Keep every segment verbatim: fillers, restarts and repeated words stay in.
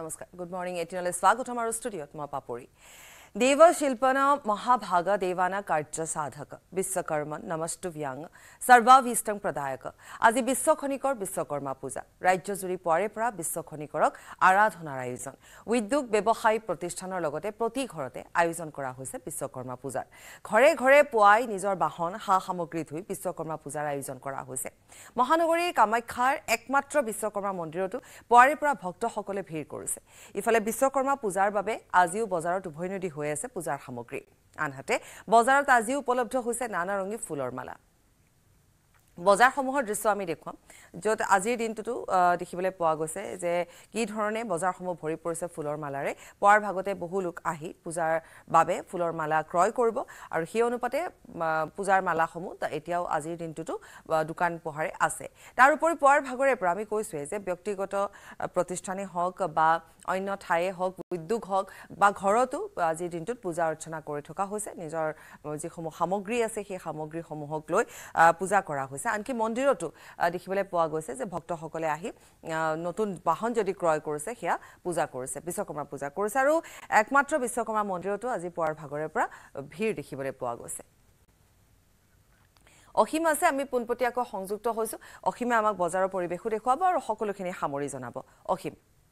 নমস্কাৰ good morning এটিনলৈ স্বাগতম আৰু ষ্টুডিঅ'ত মই পাপৰি দেৱ শিল্পনা মহাভাগ দেৱানা কাৰ্য সাধক বিশ্বকৰ্মন নমস্তুভ্যাং সৰ্বাভীষ্টং প্ৰদায়ক আজি বিশ্বখনিকৰ বিশ্বকৰ্মা পূজা ৰাজ্যজুৰি পৰে পৰা বিশ্বখনিকৰক আৰাধনাৰ আয়োজন উদ্যোগ ব্যৱসায়ী প্ৰতিষ্ঠানৰ লগতে প্ৰতি ঘৰতে আয়োজন কৰা হৈছে বিশ্বকৰ্মা পূজাৰ ঘৰে ঘৰে পুৱাই নিজৰ বাহন হা সামগ্ৰী ধুই বিশ্বকৰ্মা পূজাৰ আয়োজন কৰা হৈছে মহানগৰীৰ কামাখ্যাৰ একমাত্ৰ বিশ্বকৰ্মা মন্দিৰতো পুৱাৰে পৰা ভক্তসকলে ভিৰ কৰিছে ইফালে বিশ্বকৰ্মা পূজাৰ বাবে আজিও বজাৰত উভৈনদী হৈ আছে পূজাৰ সামগ্ৰী আনহাতে বজাৰত আজি উপলব্ধ হৈছে নানা ৰঙী ফুলৰ মালা বজাৰ সমূহৰ দৃশ্য আমি দেখুৱাম যত আজিৰ দিনটো দেখিবলৈ পোৱা গৈছে যে কি ধৰণে বজাৰ সমূহ ভৰি পৰিছে ফুলৰ মালাৰে পুৱাৰ ভাগতে বহু লোক আহি পূজাৰ বাবে ফুলৰ মালা ক্ৰয় কৰিব আৰু সেই অনুপাতে পূজাৰ মালা সমূহ এতিয়াও আজিৰ দিনটো দোকান পোহাৰে আছে তাৰ উপৰি পুৱাৰ ভাগৰে পৰা আমি কৈছো যে ব্যক্তিগত প্ৰতিষ্ঠানে হওক বা অন্য ঠায়ে হওক উদ্যোগ হওক বা ঘৰতো আজিৰ দিনটোত পূজা অৰ্চনা কৰি থকা হৈছে নিজৰ যিসমূহ সামগ্ৰী আছে সেই সামগ্ৰী সমূহক লৈ পূজা কৰা হৈছে আনকি মন্দিৰতো দেখিবলৈ পোৱা গৈছে যে ভক্তসকলে আহি নতুন বাহন যদি ক্ৰয় কৰিছে সেয়া পূজা কৰিছে বিশ্বকৰ্মা পূজা কৰিছে আৰু একমাত্ৰ বিশ্বকৰ্মা মন্দিৰতো আজি পুৱাৰ ভাগৰে পৰা ভিৰ দেখিবলৈ পোৱা গৈছে অসীম আছে আমি পোনপটীয়াকৈ সংযুক্ত হৈছো অসীমে আমাক বজাৰৰ পৰিৱেশো দেখুৱাব আৰু সকলোখিনি সামৰি জনাব অসীম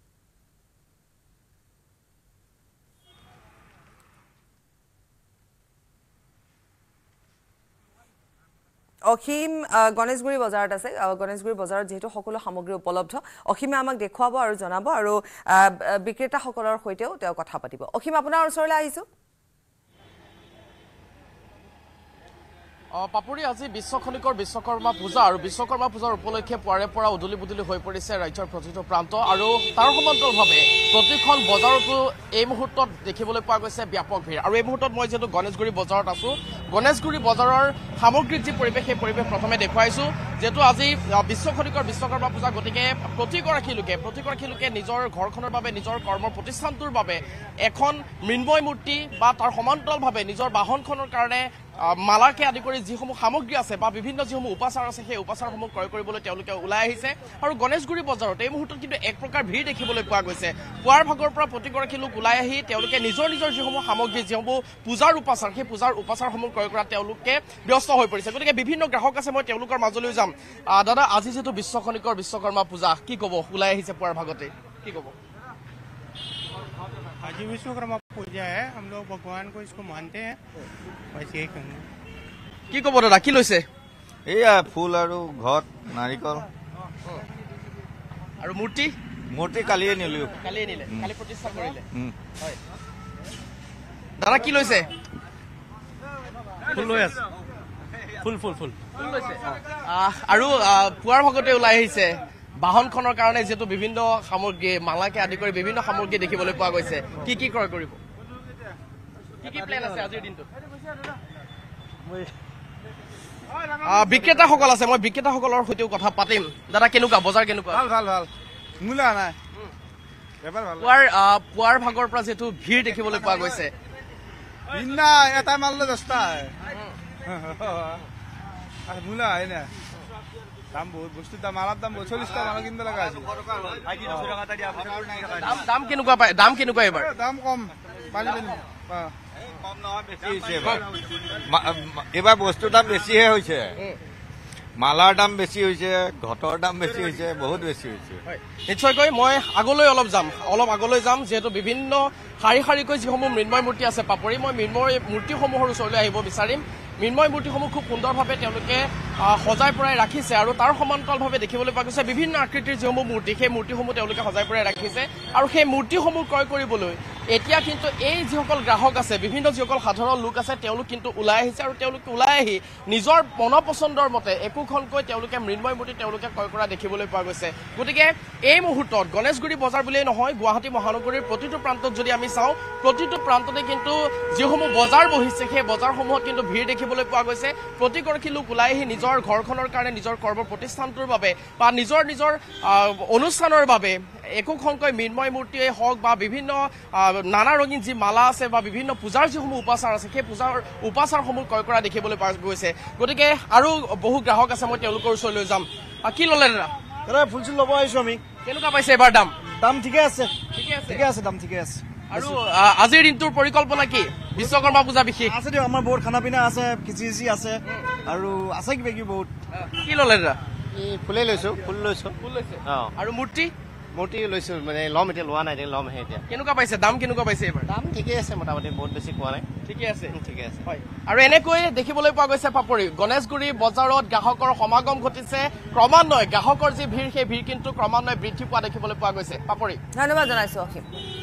অসীম গণেশগুৰি বজাৰত আছে গণেশগুৰি বজাৰত যেহেতু সকলো সামগ্ৰী উপলব্ধ অসীমে আমাক দেখুৱাব আৰু জনাব আৰু বিক্ৰেতাসকলৰ সৈতেও তেওঁ কথা পাতিব অসীম আপোনাৰ ওচৰলৈ আহিছো পাপুৰি আজি বিশ্বখনিকৰ বিশ্বকৰ্মা পূজা আৰু বিশ্বকৰ্মা পূজাৰ উপলক্ষে পুৱাৰে পৰা উদুলি বুদুলি হৈ পৰিছে ৰাজ্যৰ প্ৰতিটো প্ৰান্ত আৰু তাৰ সমান্তৰালভাৱে প্ৰতিখন বজাৰতো এই মুহূৰ্তত দেখিবলৈ পোৱা গৈছে ব্যাপক ভিৰ আৰু এই মুহূৰ্তত মই যেহেতু গণেশগুৰি বজাৰত আছো গণেশগুৰি বজাৰৰ সামগ্ৰিক যি পৰিৱেশ সেই পৰিৱেশ প্ৰথমে দেখুৱাইছো যেহেতু আজি বিশ্বখনিকৰ বিশ্বকৰ্মা পূজা গতিকে প্ৰতিগৰাকী লোকে প্ৰতিগৰাকী লোকে নিজৰ ঘৰখনৰ বাবে নিজৰ কৰ্মৰ প্ৰতিষ্ঠানটোৰ বাবে এখন মৃন্ময় মূৰ্তি বা তাৰ সমান্তৰালভাৱে নিজৰ বাহনখনৰ কাৰণে মালাকে আদি কৰি যিসমূহ সামগ্ৰী আছে বা বিভিন্ন যিসমূহ উপাচাৰ আছে সেই উপাচাৰসমূহ ক্ৰয় কৰিবলৈ তেওঁলোকে ওলাই আহিছে আৰু গণেশগুৰি বজাৰত এই মুহূৰ্তত কিন্তু এক প্ৰকাৰ ভিৰ দেখিবলৈ পোৱা গৈছে পুৱাৰ ভাগৰ পৰা প্ৰতিগৰাকী লোক ওলাই আহি তেওঁলোকে নিজৰ নিজৰ যিসমূহ সামগ্ৰী যিসমূহ পূজাৰ উপাচাৰ সেই পূজাৰ উপাচাৰসমূহ ক্ৰয় কৰা তেওঁলোকে ব্যস্ত হৈ পৰিছে গতিকে বিভিন্ন গ্ৰাহক আছে মই তেওঁলোকৰ মাজলৈ যাম দাদা আজি যেহেতু বিশ্বখনিকৰ বিশ্বকৰ্মা পূজা কি ক'ব ওলাই আহিছে পুৱাৰ ভাগতে কি ক'ব आज विश्वकर्मा पूजा है हम लोग भगवान को इसको मानते हैं बस यही कहूँगा কি ক'ব দাদা কি লৈছে এয়া ফুল আৰু ঘট নাৰিকল আৰু মূৰ্তি মূৰ্তি কালিয়ে নিলো কালিয়ে নিলে কালি প্ৰতিষ্ঠা কৰিলে হয় দাদা কি লৈছে ফুল লৈ আছে ফুল ফুল ফুল ফুল লৈছে আৰু পুৱাৰ ভাগতে ওলাই আহিছে বাহনখনৰ কাৰণে যেটো বিভিন্ন সামগ্ৰী মালাকে আদি কৰি বিভিন্ন সামগ্ৰী দেখিবলৈ পোৱা গৈছে কি কি ক্ৰয় কৰিব কি কি প্ল্যান আছে আজিৰ দিনটো বিক্ৰেতাসকল আছে মই বিক্ৰেতাসকলৰ সৈতেও কথা পাতিম দাদা কেনেকুৱা বজাৰ কেনেকুৱা ভাল ভাল ভাল মূলা নাই বেপাৰ ভাল পুৱাৰ পুৱাৰ ভাগৰ পৰা যেটো ভিৰ দেখিবলৈ পোৱা গৈছে ইন্না এটা মাললে দহটা আরে মূলা হয় না দাম বহুত বস্তুৰ দাম মালাৰ দাম চল্লিশ টাকা মাল কিনব লগা আছে দাম দাম কেনেকুৱা পায় দাম কেনেকুৱা এবাৰ দাম কম পালি পালি কম নহয় বেছি হৈছে এবাৰ বস্তুৰ দাম বেছিহে হৈছে মালাৰ দাম বেছি হৈছে ঘটৰ দাম বেছি হৈছে বহুত বেছি হৈছে নিশ্চয়কৈ মই আগলৈ অলপ যাম অলপ আগলৈ যাম যেহেতু বিভিন্ন শাৰী শাৰীকৈ যিসমূহ মৃন্ময় মূৰ্তি আছে পাপৰি মই মৃন্ময় মূৰ্তিসমূহৰ ওচৰলৈ আহিব বিচাৰিম মৃন্ময় মূৰ্তিসমূহ খুব সুন্দৰভাৱে তেওঁলোকে সজাই পৰাই ৰাখিছে আৰু তাৰ সমান্তৰালভাৱে দেখিবলৈ পোৱা গৈছে বিভিন্ন আকৃতিৰ যিসমূহ মূৰ্তি সেই মূৰ্তিসমূহ তেওঁলোকে সজাই পৰাই ৰাখিছে আৰু সেই মূৰ্তিসমূহ ক্ৰয় কৰিবলৈ এতিয়া কিন্তু এই যিসকল গ্ৰাহক আছে বিভিন্ন যিসকল সাধাৰণ লোক আছে তেওঁলোক কিন্তু ওলাই আহিছে আৰু তেওঁলোকে ওলাই আহি নিজৰ মনপচন্দৰ মতে একোখনকৈ তেওঁলোকে মৃন্ময় মূৰ্তি তেওঁলোকে ক্ৰয় কৰা দেখিবলৈ পোৱা গৈছে গতিকে এই মুহূৰ্তত গণেশগুৰি বজাৰ বুলিয়েই নহয় গুৱাহাটী মহানগৰীৰ প্ৰতিটো প্ৰান্তত যদি আমি চাওঁ প্ৰতিটো প্ৰান্ততে কিন্তু যিসমূহ বজাৰ বহিছে সেই বজাৰসমূহত কিন্তু ভিৰ দেখিবলৈ পোৱা গৈছে প্ৰতিগৰাকী লোক ওলাই আহি নিজৰ ঘৰখনৰ কাৰণে নিজৰ কৰ্ম প্ৰতিষ্ঠানটোৰ বাবে বা নিজৰ নিজৰ অনুষ্ঠানৰ বাবে একোখনকৈ মৃন্ময় মূৰ্তিয়ে হওক বা বিভিন্ন নানা ৰঙীন যি মালা আছে বা বিভিন্ন পূজাৰ যিসমূহ উপাচাৰ আছে সেই পূজাৰ উপাচাৰসমূহ ক্ৰয় কৰা দেখিবলৈ পোৱা গৈছে গতিকে আৰু বহু গ্ৰাহক আছে মই তেওঁলোকৰ ওচৰলৈ যাম কি ল'লে দাদা দাদা ফুল চুল ল'ব আহিছো আমি কেনেকুৱা পাইছে এবাৰ দাম দাম ঠিকে আছে ঠিকে আছে ঠিকে আছে দাম ঠিকে আছে আৰু আজিৰ দিনটোৰ পৰিকল্পনা কি বিশ্বকৰ্মা পূজা বিশেষ আছে দিয়ক আমাৰ বহুত খানা পিনা আছে খিচিৰি আছে আৰু আছে কিবা কিবি বহুত কি ল'লে দাদা ফুলে লৈছো ফুল লৈছো ফুল লৈছে অ আৰু মূৰ্তি মূৰ্তি লৈছো মানে ল'ম এতিয়া লোৱা নাই ল'মহে এতিয়া কেনেকুৱা পাইছে দাম কেনেকুৱা পাইছে এইবাৰ দাম ঠিকেই আছে মোটামুটি বহুত বেছি পোৱা নাই ঠিকে আছে ঠিকে আছে হয় আৰু এনেকৈ দেখিবলৈ পোৱা গৈছে পাপৰি গণেশগুৰি বজাৰত গ্ৰাহকৰ সমাগম ঘটিছে ক্ৰমান্বয়ে গ্ৰাহকৰ যি ভিৰ সেই ভিৰ কিন্তু ক্ৰমান্বয়ে বৃদ্ধি পোৱা দেখিবলৈ পোৱা গৈছে পাপৰি ধন্যবাদ জনাইছো অসীম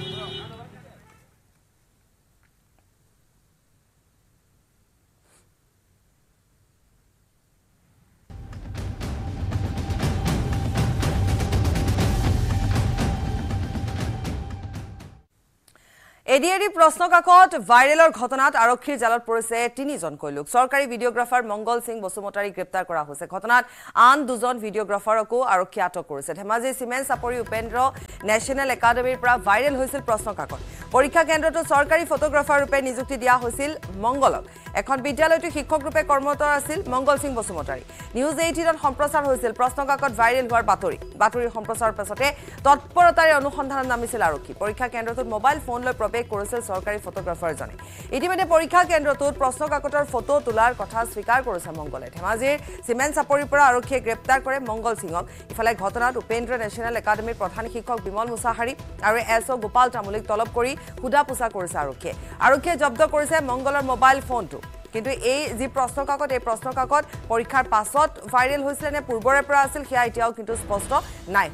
এডিআৰডি প্ৰশ্নকাকত ভাইৰেলৰ ঘটনাত আৰক্ষীৰ জালত পৰিছে তিনিজনকৈ লোক চৰকাৰী ভিডিঅগ্ৰাফাৰ মংগল সিং বসুমতাৰী গ্ৰেপ্তাৰ কৰা হৈছে ঘটনাত আন দুজন ভিডিঅগ্ৰাফাৰকো আৰক্ষী আটক কৰিছে ধেমাজি চিমেণ্ট চাপৰি উপেন্দ্ৰ নেশ্যনেল একাডেমীৰ পৰা ভাইৰেল হৈছিল প্ৰশ্নকাকত পৰীক্ষা কেন্দ্ৰটো চৰকাৰী ফটোগ্ৰাফাৰ ৰূপে নিযুক্তি দিয়া হৈছিল মংগলক এখন বিদ্যালয়টো শিক্ষক ৰূপে কৰ্মৰত আছিল মংগল সিং বসুমতাৰী নিউজ এইটিনত সম্প্ৰচাৰ হৈছিল প্ৰশ্নকাকত ভাইৰেল হোৱাৰ বাতৰি বাতৰিৰ সম্প্ৰচাৰৰ পাছতে তৎপৰতাৰে অনুসন্ধানত নামিছিল আৰক্ষী পৰীক্ষা কেন্দ্ৰটোত মোবাইল ফোন লৈ প্ৰৱেশ কৰিছিল চৰকাৰী ফটোগ্ৰাফাৰজনে ইতিমধ্যে পৰীক্ষা কেন্দ্ৰটোত প্ৰশ্নকাকতৰ ফটো তোলাৰ কথা স্বীকাৰ কৰিছে মংগলে ধেমাজিৰ চিমেণ্ট চাপৰিৰ পৰা আৰক্ষীয়ে গ্ৰেপ্তাৰ কৰে মংগল সিঙক ইফালে ঘটনাত উপেন্দ্ৰ নেশ্যনেল একাডেমীৰ প্ৰধান শিক্ষক বিমল মুছাহাৰী আৰু এছ অ' গোপাল তামুলীক তলব কৰি সোধা পোছা কৰিছে আৰক্ষীয়ে আৰক্ষীয়ে জব্দ কৰিছে মংগলৰ মোবাইল ফোনটো কিন্তু এই যি প্ৰশ্নকাকত এই প্ৰশ্নকাকত পৰীক্ষাৰ পাছত ভাইৰেল হৈছিল নে পূৰ্বৰে পৰা আছিল সেয়া এতিয়াও কিন্তু স্পষ্ট নাই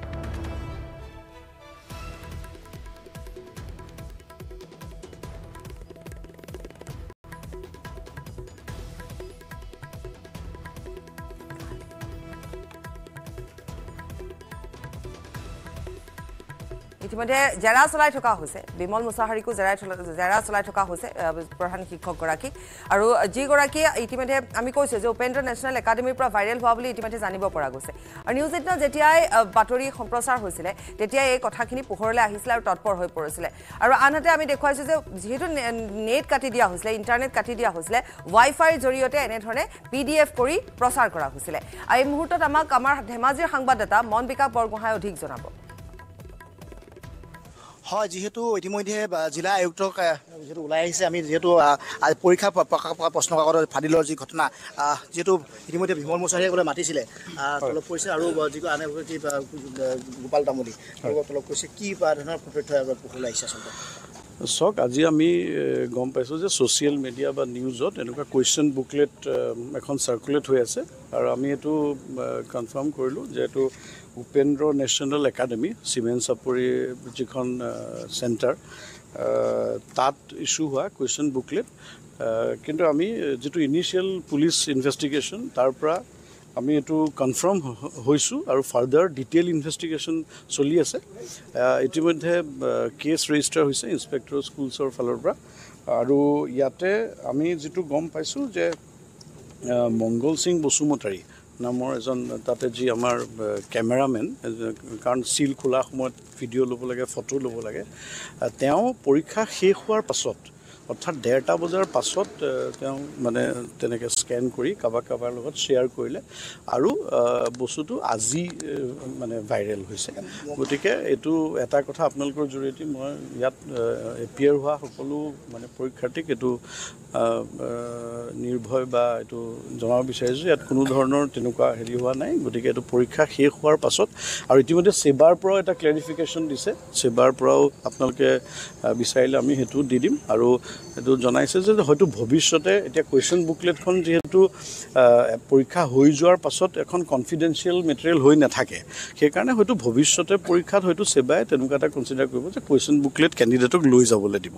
ইতিমধ্যে জেৰা চলাই থকা হৈছে বিমল মুছাহাৰীকো জেৰাই জেৰা চলাই থকা হৈছে প্ৰধান শিক্ষকগৰাকী আৰু যিগৰাকীয়ে ইতিমধ্যে আমি কৈছোঁ যে উপেন্দ্ৰ নেশ্যনেল একাডেমীৰ পৰা ভাইৰেল হোৱা বুলি ইতিমধ্যে জানিব পৰা গৈছে আৰু নিউজ এইটিনত যেতিয়াই বাতৰি সম্প্ৰচাৰ হৈছিলে তেতিয়াই এই কথাখিনি পোহৰলৈ আহিছিলে আৰু তৎপৰ হৈ পৰিছিলে আৰু আনহাতে আমি দেখুৱাইছোঁ যে যিহেতু নেট কাটি দিয়া হৈছিলে ইণ্টাৰনেট কাটি দিয়া হৈছিলে ৱাই ফাইৰ জৰিয়তে এনেধৰণে পি ডি এফ কৰি প্ৰচাৰ কৰা হৈছিলে আৰু এই মুহূৰ্তত আমাক আমাৰ ধেমাজিৰ সংবাদদাতা মন বিকাশ বৰগোহাঁই অধিক জনাব হয় যেহেতু ইতিমধ্যে জিলা আয়ুক্তক যেহেতু ওলাই আহিছে আমি যেহেতু পৰীক্ষা প্ৰশ্নকাকতৰ ফাদিলৰ যি ঘটনা যেহেতু ইতিমধ্যে বিমল মুছাহাৰীয়ে বোলে মাতিছিলে তলব কৰিছে আৰু যিটো আনে গোপাল তামুলী তলব কৰিছে কি ধৰণৰ তথ্য ওলাই আহিছে আচলতে চাওক আজি আমি গম পাইছোঁ যে ছ'চিয়েল মিডিয়া বা নিউজত এনেকুৱা কুৱেশ্যন বুকলেট এখন চাৰ্কুলেট হৈ আছে আৰু আমি এইটো কনফাৰ্ম কৰিলোঁ যে এইটো উপেন্দ্ৰ নেশ্যনেল একাডেমী চিমেণ্ট চাপৰি যিখন চেণ্টাৰ তাত ইছ্যু হোৱা কুৱেশ্যন বুকলেট কিন্তু আমি যিটো ইনিচিয়েল পুলিচ ইনভেষ্টিগেশ্যন তাৰ পৰা আমি এইটো কনফাৰ্ম হৈছোঁ আৰু ফাৰ্দাৰ ডিটেইল ইনভেষ্টিগেশ্যন চলি আছে ইতিমধ্যে কেছ ৰেজিষ্টাৰ হৈছে ইনস্পেক্টৰ স্কুলছৰ ফালৰ পৰা আৰু ইয়াতে আমি যিটো গম পাইছোঁ যে মংগল সিং বসুমতাৰী নামৰ এজন তাতে যি আমাৰ কেমেৰামেন কাৰণ চিল খোলা সময়ত ভিডিঅ' ল'ব লাগে ফটো ল'ব লাগে তেওঁ পৰীক্ষা শেষ হোৱাৰ পাছত অৰ্থাৎ ডেৰটা বজাৰ পাছত তেওঁ মানে তেনেকৈ স্কেন কৰি কাৰোবাৰ কাৰোবাৰ লগত শ্বেয়াৰ কৰিলে আৰু বস্তুটো আজি মানে ভাইৰেল হৈছে গতিকে এইটো এটা কথা আপোনালোকৰ জৰিয়তে মই ইয়াত এপিয়াৰ হোৱা সকলো মানে পৰীক্ষাৰ্থীক এইটো নিৰ্ভয় বা এইটো জনাব বিচাৰিছোঁ ইয়াত কোনো ধৰণৰ তেনেকুৱা হেৰি হোৱা নাই গতিকে এইটো পৰীক্ষা শেষ হোৱাৰ পাছত আৰু ইতিমধ্যে ছেবাৰ পৰাও এটা ক্লেৰিফিকেশ্যন দিছে ছেবাৰ পৰাও আপোনালোকে বিচাৰিলে আমি সেইটো দি দিম আৰু এইটো জনাইছে যে হয়তো ভৱিষ্যতে এতিয়া কুৱেশ্যন বুকলেটখন যিহেতু পৰীক্ষা হৈ যোৱাৰ পাছত এখন কনফিডেঞ্চিয়েল মেটেৰিয়েল হৈ নাথাকে সেইকাৰণে হয়তো ভৱিষ্যতে পৰীক্ষাত হয়তো ছেবাই তেনেকুৱা এটা কনচিডাৰ কৰিব যে কুৱেশ্যন বুকলেট কেণ্ডিডেটক লৈ যাবলৈ দিব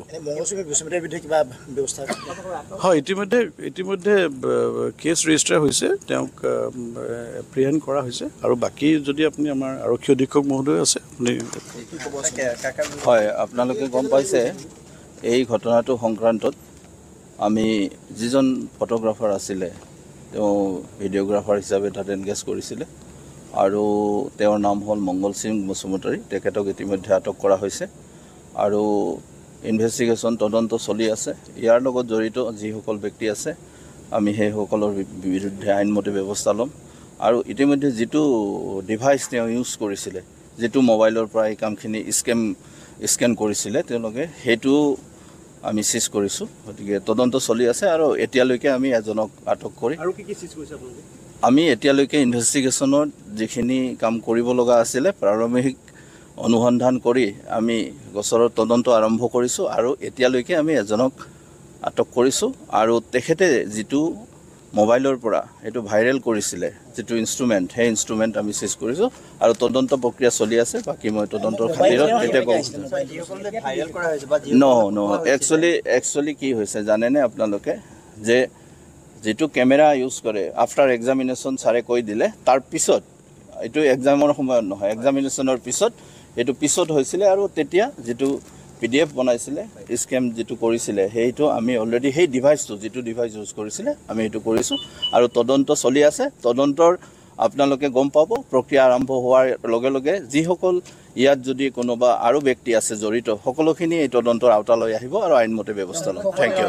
হয় ইতিমধ্যে ইতিমধ্যে কেছ ৰেজিষ্টাৰ হৈছে তেওঁক এপ্ৰিহেণ্ড কৰা হৈছে আৰু বাকী যদি আপুনি আমাৰ আৰক্ষী অধীক্ষক মহোদয় আছে আপুনি হয় আপোনালোকে গম পাইছে এই ঘটনাটো সংক্ৰান্তত আমি যিজন ফটোগ্ৰাফাৰ আছিলে তেওঁ ভিডিঅ'গ্ৰাফাৰ হিচাপে তাত এনগেজ কৰিছিলে আৰু তেওঁৰ নাম হ'ল মংগল সিং বসুমতাৰী তেখেতক ইতিমধ্যে আটক কৰা হৈছে আৰু ইনভেষ্টিগেশ্যন তদন্ত চলি আছে ইয়াৰ লগত জড়িত যিসকল ব্যক্তি আছে আমি সেইসকলৰ বিৰুদ্ধে আইনমতে ব্যৱস্থা ল'ম আৰু ইতিমধ্যে যিটো ডিভাইচ তেওঁ ইউজ কৰিছিলে যেটো মোবাইলৰ পৰা এই কামখিনি স্কেম স্কেন কৰিছিলে তেওঁলোকে হেতু আমি সিজ কৰিছো গতিকে তদন্ত চলি আছে আৰু এতিয়ালৈকে আমি এজনক আটক কৰি আৰু কি কি সিজ কৰিছে আপোনালোকে আমি এতিয়ালৈকে ইনভেষ্টিগেশ্যনৰ যিখিনি কাম কৰিব লগা আছিলে প্ৰাৰম্ভিক অনুসন্ধান কৰি আমি গোচৰৰ তদন্ত আৰম্ভ কৰিছো আৰু এতিয়ালৈকে আমি এজনক আটক কৰিছো আৰু তেখেতে যেটো মোবাইলৰ পৰা এটো ভাইৰেল কৰিছিলে যেটো ইনস্ট্ৰুমেন্ট হে ইনস্ট্ৰুমেন্ট আমি সিজ কৰিছো আৰু তদন্ত প্ৰক্ৰিয়া চলি আছে বাকি মই তদন্তৰ খাতিৰত কেতে কম ভাইৰেল কৰা হৈছে বা নো নো একচুয়ালি একচুয়ালি কি হৈছে জানেনে আপোনালোকে যে যেটো ক্যামেৰা ইউজ কৰে আফটাৰ এক্সামিনেশন সাৰে কৈ দিলে তাৰ পিছত এটো এক্সামৰ সময়ত নহয় এক্সামিনেশনৰ পিছত এটো পিছত হৈছিল আৰু তেতিয়া যেটো পিডিএফ বনাইছিলে স্ক্যাম যেটো কৰিছিলে হেইটো আমি অলৰেডি হেই ডিভাইসটো যেটো ডিভাইস ইউজ কৰিছিলে আমি এটো কৰিছো আৰু তদন্ত চলি আছে তদন্তৰ আপোনালোকে গম পাব প্ৰক্ৰিয়া আৰম্ভ হোৱাৰ লগে লগে যি সকল ইয়াত যদি কোনোবা আৰু ব্যক্তি আছে জড়িত সকলোখিনি এই তদন্তৰ আওতালৈ আহিব আৰু আইনমতে ব্যৱস্থা ল'ব থ্যাংক ইউ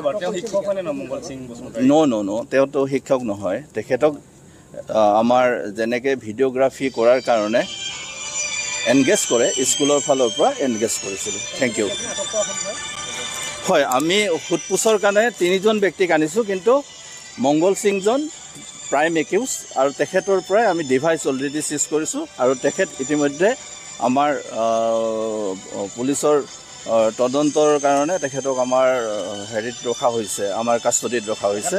নো নো নো তেওঁ তো শিক্ষক নহয় তেখেতক আমাৰ যেনেকে ভিডিওগ্ৰাফি কৰাৰ কাৰণে এনগেজ কৰে স্কুলৰ ফালৰ পৰা এনগেজ কৰিছিল থ্যাংক ইউ হয় আমি খুদপুছৰ কাৰণে তিনিজন ব্যক্তিক আনিছো কিন্তু মংগল সিংজন প্ৰাইম একিউজ আৰু তেখেতৰ পৰা আমি ডিভাইস অলৰেডি সিজ কৰিছো আৰু তেখেত ইতিমধ্যে আমাৰ পুলিচৰ তদন্তৰ কাৰণে তেখেতক আমাৰ হেৰিত ৰখা হৈছে আমাৰ কাষ্টডিত ৰখা হৈছে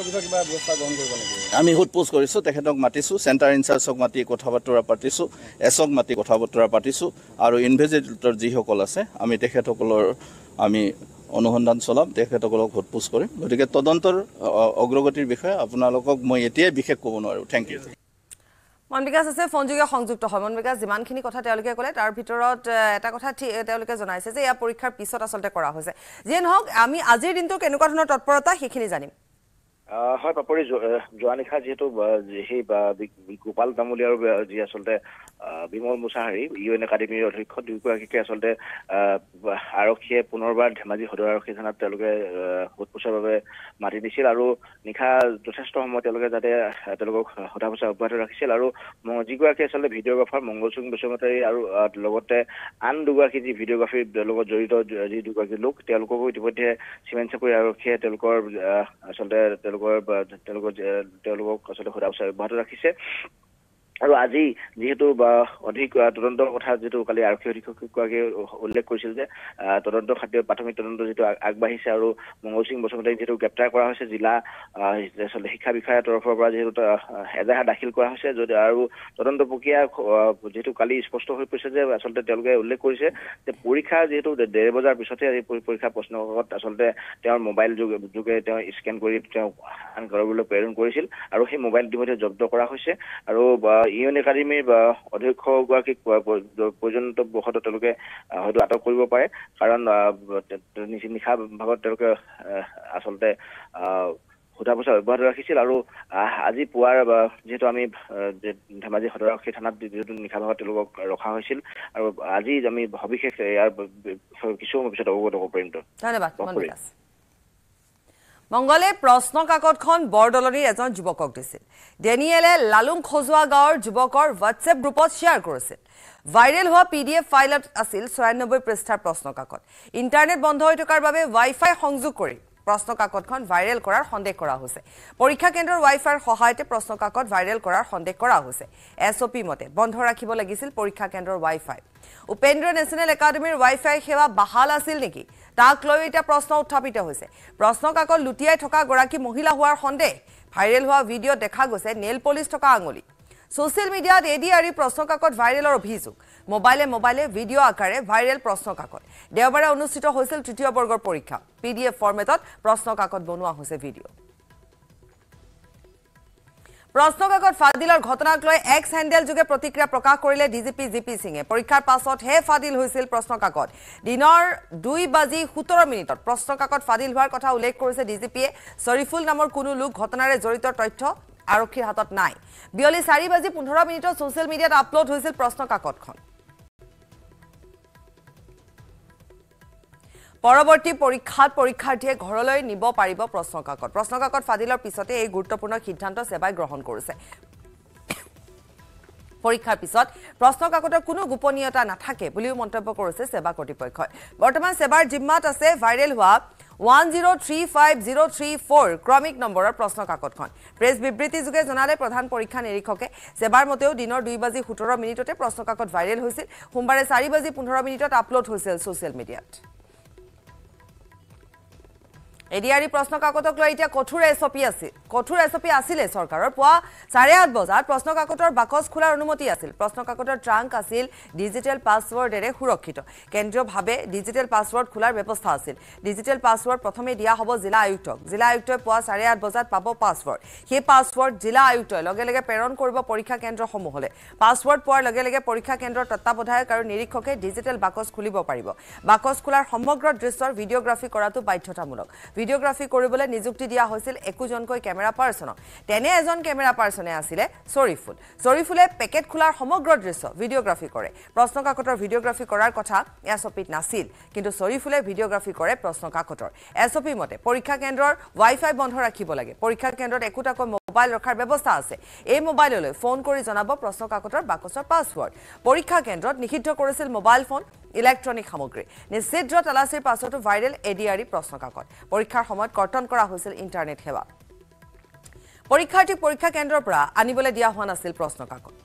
আমি খুদপুছ কৰিছো তেখেতক মাতিছো সেন্টাৰ ইনচাৰ্জক মাতি কথা বতৰা পাতিছো এছক মাতি কথা বতৰা পাতিছো আৰু ইনভেষ্টিগেটৰ যি সকল আছে আমি তেখেতসকলৰ আমি অনুসন্ধান চলাম তেখেতসকলক খুদপুছ কৰিম গতিকে তদন্তৰ অগ্ৰগতিৰ বিষয়ে আপোনালোকক মই এতিয়াই বিশেষ ক'ব নোৱাৰো থ্যাংক ইউ মনবিকাশ আছে ফোনযোগে সংযুক্ত হয় মনবিকাশ যিমানখিনি কথা তেওঁলোকে ক'লে তাৰ ভিতৰত এটা কথা তেওঁলোকে জনাইছে যে ইয়া পৰীক্ষাৰ পিছত আসলতে কৰা হৈছে যে নহওক আমি আজিৰ দিনটো কেনেকুৱা ধৰণৰ তৎপৰতা সেইখিনি জানিম হয় পাপৰি যোৱা নিশা যেহেতু সেই গোপাল তামুলী আৰু যি আসলতে বিমল মুছাহাৰী ইউএন একাডেমীৰ অধ্যক্ষ দুয়োগৰাকীকে আসলতে আৰক্ষীয়ে পুনৰবাৰ ধেমাজি সদৰ আৰক্ষী থানাত তেওঁলোকে সোধপোছৰ বাবে মাতি দিছিল আৰু নিশা যথেষ্ট সময় তেওঁলোকে যাতে তেওঁলোকক সোধা পোছা অব্যাহত ৰাখিছিল আৰু যিগৰাকী আচলতে ভিডিঅ'গ্ৰাফাৰ মংগল সিং বসুমতাৰী আৰু লগতে আন দুগৰাকী যি ভিডিঅ'গ্ৰাফীৰ লগত জড়িত যি দুগৰাকী লোক তেওঁলোককো ইতিমধ্যে চিমেণ্ট চাপৰি আৰক্ষীয়ে তেওঁলোকৰ আচলতে তেওঁলোকৰ তেওঁলোকৰ তেওঁলোকক আচলতে সোধা পোছা অব্যাহত ৰাখিছে আৰু আজি যেহেতু অধিক তদন্তৰ কথা যেটো কালি আৰক্ষী অধীক্ষকগৰাকীয়ে উল্লেখ কৰিছিল যে তদন্ত খাদ্য প্ৰাথমিক তদন্ত যেটো আগবাঢ়িছে আৰু মংগল সিং বসুমতাৰীক যেটো গ্ৰেপ্তাৰ কৰা হৈছে জিলা শিক্ষা বিষয়াৰ তৰফৰ পৰা যেটো এজাহাৰ দাখিল কৰা হৈছে যদি আৰু তদন্ত প্ৰক্ৰিয়া যেটো কালি স্পষ্ট হৈ পৰিছে যে আচলতে তেওঁলোকে উল্লেখ কৰিছে যে পৰীক্ষা যেটো ডেৰ বজাৰ পিছতে এই পৰীক্ষা প্ৰশ্নকাকত আচলতে তেওঁৰ মোবাইল যোগে তেওঁ স্কেন কৰি তেওঁ আন কৰিবলৈ প্ৰেৰণ কৰিছিল আৰু সেই মোবাইল ইতিমধ্যে জব্দ কৰা হৈছে আৰু ইউএন একাডেমীৰ অধ্যক্ষগৰাকীক পৰ্যন্ত বহত তেওঁলোকে হয়তো আটক কৰিব পাৰে কাৰণ নিশা ভাগত তেওঁলোকে আচলতে সোধা পোছা অব্যাহত ৰাখিছিল আৰু আজি পুৱাৰ যেহেতু আমি ধেমাজি সদৰ আৰক্ষী থানাত যেহেতু নিশা ভাগত তেওঁলোকক ৰখা হৈছিল আৰু আজি আমি সবিশেষ ইয়াৰ কিছু সময় পিছত অৱগত হ'ব পাৰিম ধন্যবাদ মনবিকাশ মংগলে প্ৰশ্ন কাকতখন বৰদলনিৰ এজন যুৱকক দিছিল ডেনিয়েলে লালুং খজুৱা গাঁৱৰ যুৱকৰ হোৱাটছএপ গ্ৰুপত শ্বেয়াৰ কৰিছিল ভাইৰেল হোৱা পিডিএফ ফাইলত আছিল ছয়ানব্বৈ পৃষ্ঠাৰ প্ৰশ্ন কাকত ইণ্টাৰনেট বন্ধ হৈ থকাৰ বাবে ৱাইফাই সংযোগ কৰি প্ৰশ্ন কাকতখন ভাইৰেল কৰাৰ সন্দেহ কৰা হৈছে পৰীক্ষা কেন্দ্ৰৰ ৱাইফাইৰ সহায়তে প্ৰশ্ন কাকত ভাইৰেল কৰাৰ সন্দেহ কৰা হৈছে এছঅপি মতে বন্ধ ৰাখিব লাগিছিল পৰীক্ষা কেন্দ্ৰৰ ৱাইফাই উপেন্দ্ৰ নেশ্যনেল একাডেমীৰ ৱাইফাই সেৱা বাহাল আছিল নেকি তাক লৈ এটা প্ৰশ্ন উত্থাপিত হৈছে প্ৰশ্ন কাকত লুটিয়াই থকা গৰাকী মহিলা হোৱাৰ সন্দেহ ভাইৰেল হোৱা ভিডিঅ' দেখা গৈছে নেল পলিশ থকা আঙুলি সোশ্যাল মিডিয়াত এডিআৰি প্ৰশ্ন কাকত ভাইৰেলৰ অভিযোগ মোবাইলে মোবাইলে ভিডিঅ' আকাৰে ভাইৰেল প্ৰশ্ন কাকত দেওবাৰে অনুষ্ঠিত হৈছিল তৃতীয় বৰ্গৰ পৰীক্ষা পিডিএফ ফৰ্মেটত প্ৰশ্ন কাকত বনোৱা হৈছে ভিডিঅ' প্ৰশ্ন কাকত ফাদিলৰ ঘটনাক লৈ এক্স হেণ্ডেল যোগে প্ৰতিক্ৰিয়া প্ৰকাশ কৰিলে ডিজিপি জিপি সিঙে পৰীক্ষাৰ পাছত হে ফাদিল হৈছিল প্ৰশ্ন কাকত দিনৰ দুই বাজি সোতৰ মিনিটত প্ৰশ্ন কাকত ফাদিল হোৱাৰ কথা উল্লেখ কৰিছে ডিজিপিয়ে শৰীফুল নামৰ কোনো লোক ঘটনাৰে জড়িত তথ্য আৰক্ষীৰ হাতত নাই বিয়লি চাৰি বাজি পোন্ধৰ মিনিটত সোশ্যাল মিডিয়াত আপলোড হৈছিল প্ৰশ্ন কাকতখন পৰৱৰ্তী পৰীক্ষাত পৰীক্ষাৰ্থীয়ে ঘৰলৈ নিব পাৰিব প্ৰশ্ন কাকত প্ৰশ্ন কাকত ফাদিলৰ পিছতে এই গুৰুত্বপূৰ্ণ সিদ্ধান্ত সেৱাই গ্ৰহণ কৰিছে পৰীক্ষাৰ পিছত প্ৰশ্ন কাকতৰ কোনো গোপনীয়তা নাথাকে বুলিও মন্তব্য কৰিছে সেৱা কৰ্তৃপক্ষই বৰ্তমান সেৱাৰ জিম্মাত আছে ভাইৰেল হোৱা one zero three five zero three four ক্ৰমিক নম্বৰৰ প্ৰশ্ন কাকতখন প্ৰেছ বিবৃতি যোগে জনালে প্ৰধান পৰীক্ষা নিৰীক্ষকে সেৱাৰ মতেও দিনৰ দুই বাজি সোতৰ মিনিটতে প্ৰশ্ন কাকত ভাইৰেল হৈছিল সোমবাৰে চাৰি বাজি পোন্ধৰ মিনিটত আপলোড হৈছিল সোশ্যাল মিডিয়াত এডিআৰি প্ৰশ্ন কাকতক লৈ এতিয়া কঠোৰ এছপি আছিল কঠোৰ এছপি আছিলে চৰকাৰৰ পুৱা চাৰে আঠ বজাত প্ৰশ্ন কাকতৰ বাকচ খোলাৰ অনুমতি আছিল প্ৰশ্ন কাকতৰ ট্ৰাংক আছিল ডিজিটেল পাছৱৰ্ডেৰে সুৰক্ষিত কেন্দ্ৰীয়ভাৱে ডিজিটেল পাছৱৰ্ড খোলাৰ ব্যৱস্থা আছিল ডিজিটেল পাছৱৰ্ড প্ৰথমে দিয়া হ'ব জিলা আয়ুক্তক জিলা আয়ুক্তই পুৱা চাৰে আঠ বজাত পাব পাছৱৰ্ড সেই পাছৱৰ্ড জিলা আয়ুক্তই লগে লগে প্ৰেৰণ কৰিব পৰীক্ষা কেন্দ্ৰসমূহলৈ পাছৱৰ্ড পোৱাৰ লগে লগে পৰীক্ষা কেন্দ্ৰৰ তত্ত্বাৱধায়ক আৰু নিৰীক্ষকে ডিজিটেল বাকচ খুলিব পাৰিব বাকচ খোলাৰ সমগ্ৰ দৃশ্যৰ ভিডিঅ'গ্ৰাফি কৰাটো বাধ্যতামূলক ভিডিঅ'গ্ৰাফি কৰিবলৈ নিযুক্তি দিয়া হৈছিল একোজনকৈ কেমেৰা পাৰ্চনক তেনে এজন কেমেৰা পাৰ্চনে আছিলে চৰিফুল চৰিফুলে পেকেট খোলাৰ সমগ্ৰ দৃশ্য ভিডিঅ'গ্ৰাফি কৰে প্ৰশ্ন কাকতৰ ভিডিঅ'গ্ৰাফি কৰাৰ কথা এছপিত নাছিল কিন্তু চৰিফুলে ভিডিঅ'গ্ৰাফি কৰে প্ৰশ্ন কাকতৰ এছপি মতে পৰীক্ষা কেন্দ্ৰৰ ৱাইফাই বন্ধ ৰাখিব লাগে পৰীক্ষা কেন্দ্ৰত একোটাকৈ মোবাইল ৰখাৰ ব্যৱস্থা আছে এই মোবাইললৈ ফোন কৰি জনাব প্ৰশ্ন কাকতৰ বাকচৰ পাছৱৰ্ড পৰীক্ষা কেন্দ্ৰত নিষিদ্ধ কৰিছিল মোবাইল ফোন ইলেক্ট্ৰনিক সামগ্ৰী নিষিদ্ধ তালাচীৰ পাছতো ভাইৰেল এডিআৰি প্ৰশ্ন কাকত পৰীক্ষাৰ সময়ত কৰ্তন কৰা হৈছিল ইণ্টাৰনেট সেৱা পৰীক্ষাৰ্থীক পৰীক্ষা কেন্দ্ৰৰ পৰা আনিবলৈ দিয়া হোৱা নাছিল প্ৰশ্ন কাকত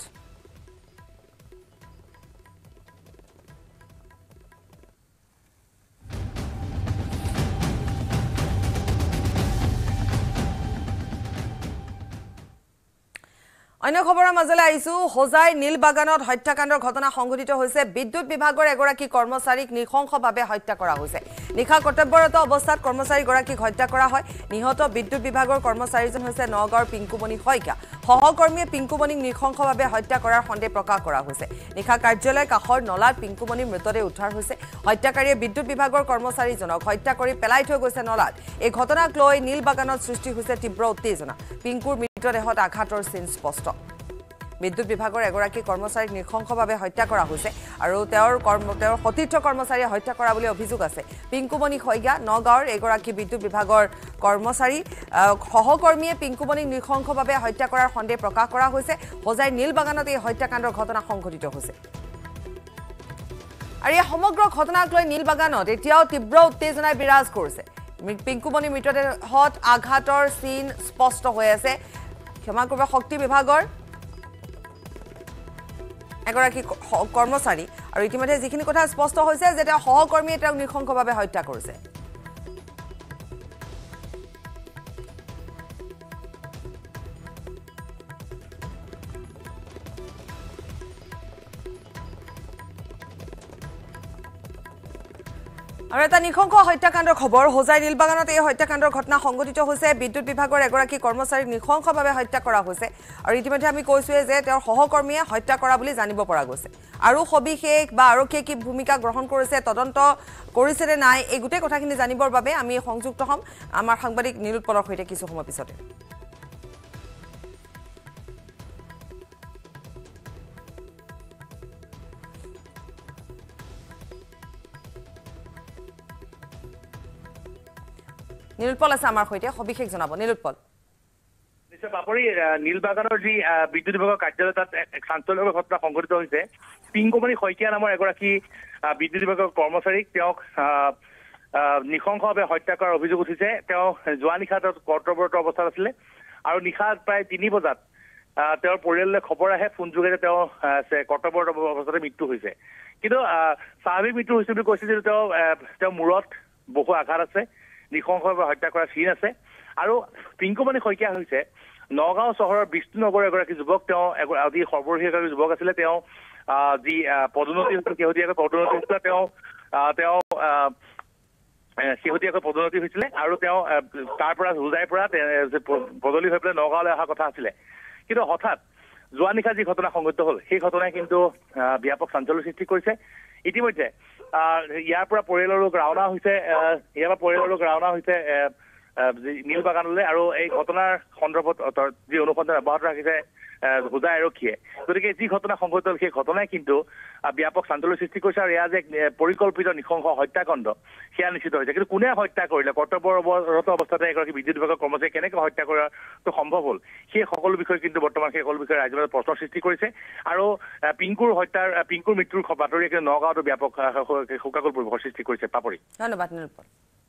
অন্য খবৰৰ মাজলৈ আহিছো হোজাই নীলবাগানত হত্যাকাণ্ডৰ ঘটনা সংঘটিত হৈছে বিদ্যুৎ বিভাগৰ এগৰাকী কৰ্মচাৰীক নিখংসভাৱে হত্যা কৰা হৈছে নিখা কৰ্তব্যৰত অৱস্থাত কৰ্মচাৰীগৰাকীক হত্যা কৰা হয় নিহত বিদ্যুৎ বিভাগৰ কৰ্মচাৰীজন হৈছে নগাঁৱৰ পিংকুমণি শইকীয়া সহকৰ্মীয়ে পিংকুমণিক নিখংসভাৱে হত্যা কৰাৰ সন্দেহ প্ৰকাশ কৰা হৈছে নিখা কাৰ্যালয় কাষৰ নলাত পিংকুমণিৰ মৃতদেহ উদ্ধাৰ হৈছে হত্যাকাৰীয়ে বিদ্যুৎ বিভাগৰ কৰ্মচাৰীজনক হত্যা কৰি পেলাই থৈ গৈছে নলাত এই ঘটনাক লৈ নীলবাগানত সৃষ্টি হৈছে তীব্ৰ উত্তেজনা পিংকুৰ মৃতদেহত আঘাতৰ চিন স্পষ্ট বিদ্যুৎ বিভাগৰ এগৰাকী কৰ্মচাৰীক নিখংসভাৱে হত্যা কৰা হৈছে আৰু তেওঁৰ কৰ্ম তেওঁৰ সতীৰ্থ কৰ্মচাৰীয়ে হত্যা কৰা বুলি অভিযোগ আছে পিংকুমণি শইকীয়া নগাঁৱৰ এগৰাকী বিদ্যুৎ বিভাগৰ কৰ্মচাৰী সহকৰ্মীয়ে পিংকুমণিক নিখংসভাৱে হত্যা কৰাৰ সন্দেহ প্ৰকাশ কৰা হৈছে হোজাই নীলবাগানত এই হত্যাকাণ্ডৰ ঘটনা সংঘটিত হৈছে আৰু এই সমগ্ৰ ঘটনাক লৈ নীলবাগানত এতিয়াও তীব্ৰ উত্তেজনাই বিৰাজ কৰিছে পিংকুমণি মৃতদেহত আঘাতৰ চিন স্পষ্ট হৈ আছে ক্ষমা কৰিব শক্তি বিভাগৰ এগৰাকী কৰ্মচাৰী আৰু ইতিমধ্যে যিখিনি কথা স্পষ্ট হৈছে যে তেওঁ সহকৰ্মীয়ে তেওঁক নিখংসভাৱে হত্যা কৰিছে আৰু এটা নিখংস হত্যাকাণ্ডৰ খবৰ হোজাই নীলবাগানত এই হত্যাকাণ্ডৰ ঘটনা সংঘটিত হৈছে বিদ্যুৎ বিভাগৰ এগৰাকী কৰ্মচাৰীক নিখংসভাৱে হত্যা কৰা হৈছে আৰু ইতিমধ্যে আমি কৈছোৱে যে তেওঁৰ সহকৰ্মীয়ে হত্যা কৰা বুলি জানিব পৰা গৈছে আৰু সবিশেষ বা আৰক্ষীয়ে কি ভূমিকা গ্ৰহণ কৰিছে তদন্ত কৰিছে নে নাই এই গোটেই কথাখিনি জানিবৰ বাবে আমি সংযুক্ত হ'ম আমাৰ সাংবাদিক নীলোৎপলৰ সৈতে কিছু সময় পিছতে নীলোৎপল আছে আমাৰ সৈতে সবিশেষ জনাব নীলোৎপল নিশ্চয় বাপৰি নীলবাগানৰ যি বিদ্যুৎ বিভাগৰ কাৰ্যালয় তাত এক চাঞ্চল্যকৰ ঘটনা সংঘটিত হৈছে পিংকুমণি শইকীয়া নামৰ এগৰাকী বিদ্যুৎ বিভাগৰ কৰ্মচাৰীক তেওঁক নিখংসভাৱে হত্যা কৰাৰ অভিযোগ উঠিছে তেওঁ যোৱা নিশা তেওঁ কৰ্তব্যৰত অৱস্থাত আছিলে আৰু নিশা প্ৰায় তিনি বজাত তেওঁৰ পৰিয়াললৈ খবৰ আহে ফোন যোগে যে তেওঁ কৰ্তব্যৰত অৱস্থাতে মৃত্যু হৈছে কিন্তু স্বাভাৱিক মৃত্যু হৈছে বুলি কৈছে যে তেওঁ তেওঁৰ মূৰত বহু আঘাত আছে নিখংসভাৱে হত্যা কৰাৰ চিন আছে আৰু পিংকুমণি শইকীয়া হৈছে নগাঁও চহৰৰ বিষ্ণুনগৰৰ এগৰাকী যুৱক তেওঁ অতি সৰ্বশীল এগৰাকী যুৱক আছিলে তেওঁ যি পদোন্নতি হৈছিল শেহতীয়াকৈ পদোন্নতি হৈছিলে তেওঁ তেওঁ শেহতীয়াকৈ পদোন্নতি হৈছিলে আৰু তেওঁ তাৰ পৰা হোজাইৰ পৰা বদলি হৈ পেলাই নগাঁৱলৈ অহা কথা আছিলে কিন্তু হঠাৎ যোৱা নিশা যি ঘটনা সংঘটিত হ'ল সেই ঘটনাই কিন্তু ব্যাপক চাঞ্চল্যৰ সৃষ্টি কৰিছে ইতিমধ্যে ইয়াৰ পৰা পৰিয়ালৰ লোক ৰাওনা হৈছে ইয়াৰ পৰা পৰিয়ালৰ লোক ৰাওনা হৈছে নীল বাগানলৈ আৰু এই ঘটনাৰ সন্দৰ্ভত যি অনুসন্ধান অব্যাহত ৰাখিছে হোজাই আৰক্ষীয়ে গতিকে যি ঘটনা সংঘটিত হ'ল সেই ঘটনাই কিন্তু ব্যাপক চাঞ্চল্যৰ সৃষ্টি কৰিছে আৰু এয়া যে পৰিকল্পিত নৃশংস হত্যাকাণ্ড সেয়া নিশ্চিত হৈছে কিন্তু কোনে হত্যা কৰিলে কৰ্তব্যৰত অৱস্থাতে এগৰাকী বিদ্যুৎ বিভাগৰ কৰ্মচাৰী কেনেকৈ হত্যা কৰাটো সম্ভৱ হ'ল সেই সকলো বিষয়ে কিন্তু বৰ্তমান সেই সকলো বিষয়ে ৰাইজৰ মাজত প্ৰশ্নৰ সৃষ্টি কৰিছে আৰু পিংকুৰ হত্যাৰ পিংকুৰ মৃত্যুৰ বাতৰিয়ে কিন্তু নগাঁৱতো ব্যাপক শোকাকুল পৰিৱেশৰ সৃষ্টি কৰিছে পাপৰি ধন্যবাদ নিৰূপণ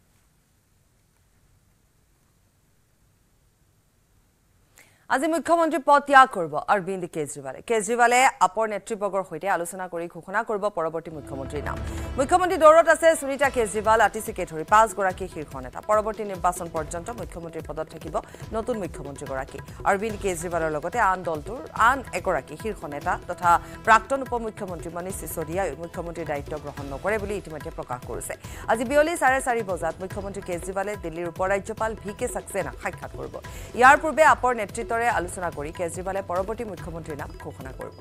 আজি মুখ্যমন্ত্ৰী পদ ত্যাগ কৰিব অৰবিন্দ কেজৰিৱালে কেজৰিৱালে আপৰ নেতৃবৰ্গৰ সৈতে আলোচনা কৰি ঘোষণা কৰিব পৰৱৰ্তী মুখ্যমন্ত্ৰীৰ নাম মুখ্যমন্ত্ৰী দৌৰত আছে সুনীতা কেজৰিৱাল আতিচিকে ধৰি পাঁচগৰাকী শীৰ্ষ নেতা পৰৱৰ্তী নিৰ্বাচন পৰ্যন্ত মুখ্যমন্ত্ৰীৰ পদত থাকিব নতুন মুখ্যমন্ত্ৰীগৰাকী অৰবিন্দ কেজৰিৱালৰ লগতে আন দলটোৰ আন এগৰাকী শীৰ্ষ নেতা তথা প্ৰাক্তন উপ মুখ্যমন্ত্ৰী মনীষ সিসোদিয়াই মুখ্যমন্ত্ৰীৰ দায়িত্ব গ্ৰহণ নকৰে বুলি ইতিমধ্যে প্ৰকাশ কৰিছে আজি বিয়লি চাৰে চাৰি বজাত মুখ্যমন্ত্ৰী কেজৰিৱালে দিল্লীৰ উপ ৰাজ্যপাল ভি কে সাক্সেনাক সাক্ষাৎ কৰিব ইয়াৰ পূৰ্বে আপৰ নেতৃত্ব আলোচনা কৰি কেজৰিৱালে পৰৱৰ্তী মুখ্যমন্ত্ৰীৰ নাম ঘোষণা কৰিব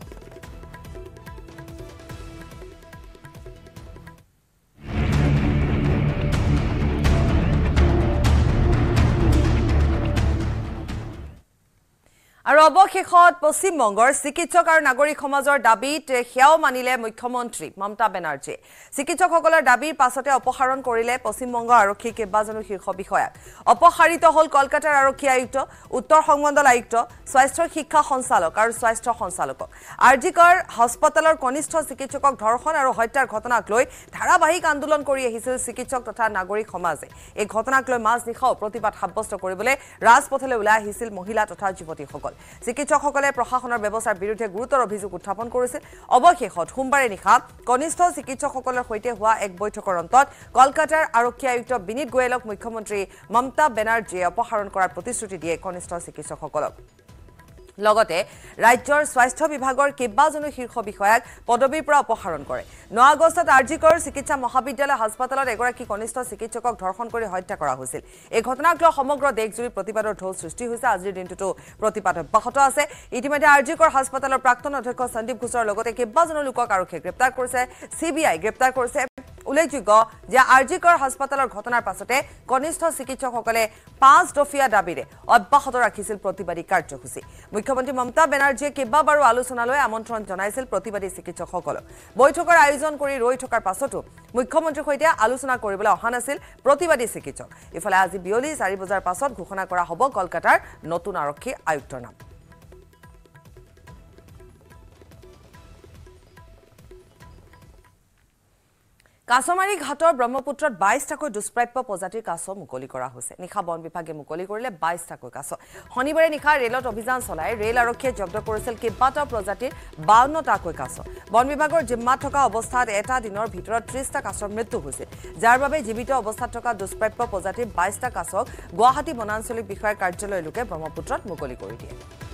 আৰু অৱশেষত পশ্চিমবংগৰ চিকিৎসক আৰু নাগৰিক সমাজৰ দাবীত সেয়াও মানিলে মুখ্যমন্ত্ৰী মমতা বেনাৰ্জীয়ে চিকিৎসকসকলৰ দাবীৰ পাছতে অপসাৰণ কৰিলে পশ্চিমবংগ আৰক্ষীৰ কেইবাজনো শীৰ্ষ বিষয়াক অপসাৰিত হ'ল কলকাতাৰ আৰক্ষী আয়ুক্ত উত্তৰ সংমণ্ডল আয়ুক্ত স্বাস্থ্য শিক্ষা সঞ্চালক আৰু স্বাস্থ্য সঞ্চালকক আৰজিকৰ হাস্পতালৰ কনিষ্ঠ চিকিৎসকক ধৰ্ষণ আৰু হত্যাৰ ঘটনাক লৈ ধাৰাবাহিক আন্দোলন কৰি আহিছিল চিকিৎসক তথা নাগৰিক সমাজে এই ঘটনাক লৈ মাজ নিশাও প্ৰতিবাদ সাব্যস্ত কৰিবলৈ ৰাজপথলৈ ওলাই আহিছিল মহিলা তথা যুৱতীসকল চিকিৎসকসকলে প্ৰশাসনৰ ব্যৱস্থাৰ বিৰুদ্ধে গুৰুতৰ অভিযোগ উত্থাপন কৰিছিল অৱশেষত সোমবাৰে নিশা কনিষ্ঠ চিকিৎসকসকলৰ সৈতে হোৱা এক বৈঠকৰ অন্তত কলকাতাৰ আৰক্ষী আয়ুক্ত বিনীত গোয়েলক মুখ্যমন্ত্ৰী মমতা বেনাৰ্জীয়ে অপসাৰণ কৰাৰ প্ৰতিশ্ৰুতি দিয়ে কনিষ্ঠ চিকিৎসকসকলক লগতে ৰাজ্যৰ স্বাস্থ্য বিভাগৰ কেইবাজনো শীৰ্ষ বিষয়াক পদবীৰ পৰা অপসাৰণ কৰে ন আগষ্টত আৰজিকৰ চিকিৎসা মহাবিদ্যালয় হাস্পতালত এগৰাকী কনিষ্ঠ চিকিৎসকক ধৰ্ষণ কৰি হত্যা কৰা হৈছিল এই ঘটনাক লৈ সমগ্ৰ দেশজুৰি প্ৰতিবাদৰ ঢৌ সৃষ্টি হৈছে আজিৰ দিনটোতো প্ৰতিবাদ অব্যাহত আছে ইতিমধ্যে আৰজিকৰ হাস্পতালৰ প্ৰাক্তন অধ্যক্ষ সন্দীপ ঘোষৰ লগতে কেইবাজনো লোকক আৰক্ষীয়ে গ্ৰেপ্তাৰ কৰিছে চিবিআই গ্ৰেপ্তাৰ কৰিছে উল্লেখযোগ্য যে আৰজিকৰ হাস্পতালৰ ঘটনাৰ পাছতে কনিষ্ঠ চিকিৎসকসকলে পাঁচ দফীয়া দাবীৰে অব্যাহত ৰাখিছিল প্ৰতিবাদী কাৰ্যসূচী মুখ্যমন্ত্ৰী মমতা বেনাৰ্জীয়ে কেইবাবাৰো আলোচনালৈ আমন্ত্ৰণ জনাইছিল প্ৰতিবাদী চিকিৎসকসকলক বৈঠকৰ আয়োজন কৰি ৰৈ থকাৰ পাছতো মুখ্যমন্ত্ৰীৰ সৈতে আলোচনা কৰিবলৈ অহা নাছিল প্ৰতিবাদী চিকিৎসক ইফালে আজি বিয়লি চাৰি বজাৰ পাছত ঘোষণা কৰা হ'ব কলকাতাৰ নতুন আৰক্ষী আয়ুক্তৰ নাম কাছমাৰী ঘাটৰ ব্ৰহ্মপুত্ৰত বাইশটাকৈ দুষ্প্ৰাপ্য প্ৰজাতিৰ কাছ মুকলি কৰা হৈছে নিশা বন বিভাগে মুকলি কৰিলে বাইশটাকৈ কাছ শনিবাৰে নিশা ৰেলত অভিযান চলাই ৰেল আৰক্ষীয়ে জব্দ কৰিছিল কেইবাটাও প্ৰজাতিৰ বাৱন্নটাকৈ কাছ বন বিভাগৰ জিম্মাত থকা অৱস্থাত এটা দিনৰ ভিতৰত ত্ৰিশটা কাছৰ মৃত্যু হৈছিল যাৰ বাবে জীৱিত অৱস্থাত থকা দুষ্প্ৰাপ্য প্ৰজাতিৰ বাইশটা কাছক গুৱাহাটী বনাঞ্চলিক বিষয়াৰ কাৰ্যালয়ৰ লোকে ব্ৰহ্মপুত্ৰত মুকলি কৰি দিয়ে